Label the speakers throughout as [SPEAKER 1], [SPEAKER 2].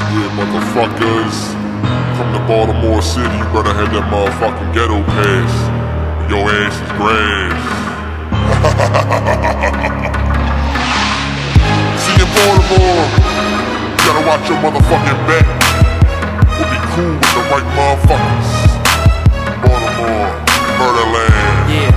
[SPEAKER 1] Yeah, motherfuckers. Come to Baltimore City, you better have that motherfucking ghetto pass. Your ass is grass. See, in Baltimore, you gotta watch your motherfucking back. We'll be cool with the right motherfuckers. Baltimore, Murderland.
[SPEAKER 2] Yeah.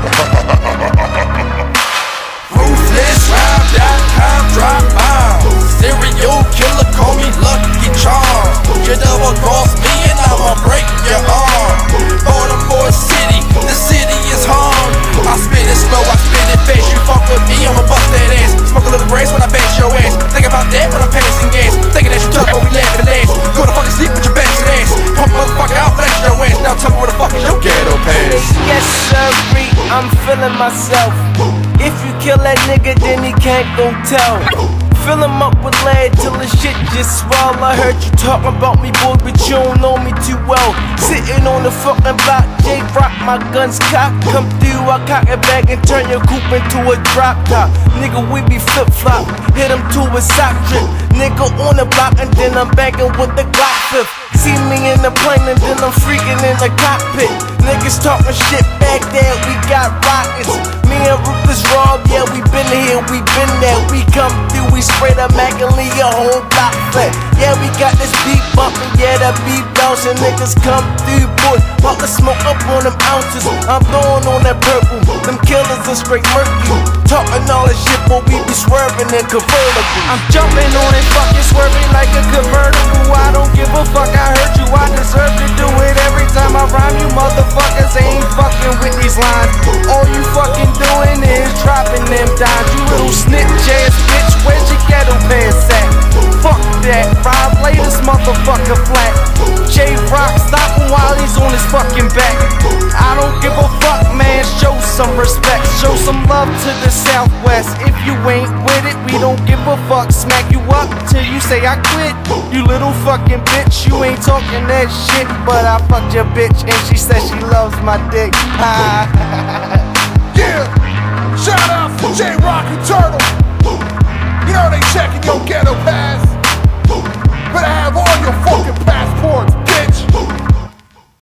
[SPEAKER 2] Ruthless, rap.com, drop bomb. Serial killer, call me Lucky Charm. You double cross me and I'ma break your arm. Baltimore City, the city is hard. I spit it slow, I spit it fast. You fuck with me, I'ma bust that ass. Smoke a little grass when I bash your ass. Think about that when I'm passing gas. Thinking that you tough, but we laughing at ass. Go to fucking sleep with your bastard ass. Pump motherfucker out, flash your ass. Now tell me where the fuck is your ghetto pass.
[SPEAKER 3] Yes, sir, I'm feeling myself. If you kill that nigga, then he can't go tell. Fill him up with lead till the shit just swell. I heard you talking about me, boy, but you don't know me too well. Sitting on the fucking block, J-Rock, my guns cock. Come through, I cock it back and turn your coupe into a drop top. Nigga, we be flip-flop, hit him to a sock trip. Nigga on the block and then I'm banging with the Glock 5th. See me in the plane and then I'm freaking in the cockpit. Niggas talking shit back there, we got rockets. Me and Ruthless Rob, yeah, we been here, we been there. We come through, we spray the Mac and leave your whole block flat. Yeah, we got this beat bumping, yeah, that beat bouncing. Niggas come through, boy, pop the smoke up on them ounces. I'm throwing on that purple, them killers are straight mercury. Talking all that shit, boy, we be swerving in convertible.
[SPEAKER 2] I'm jumping on it, fucking swerving like a convertible. I don't give a fuck, I heard you, I deserve to do it. Every time I rhyme, you motherfuckers ain't fucking with these lines. All you fucking doing is dropping them dimes. You little snitch ass bitch, where's your ghetto pass at? Fuck that, Rob, lay this motherfucker flat. J-Rock, stop him while he's on his fucking back. I don't give a fuck, man, show some respect. Show some love to the Southwest. If you ain't with it, we don't give a fuck. Smack you up till you say I quit. You little fucking bitch, you ain't talking that shit. But I fucked your bitch and she said she loves my dick.
[SPEAKER 4] Yeah, shout out to J-Rock and Turtle. You know they checking your ghetto pass.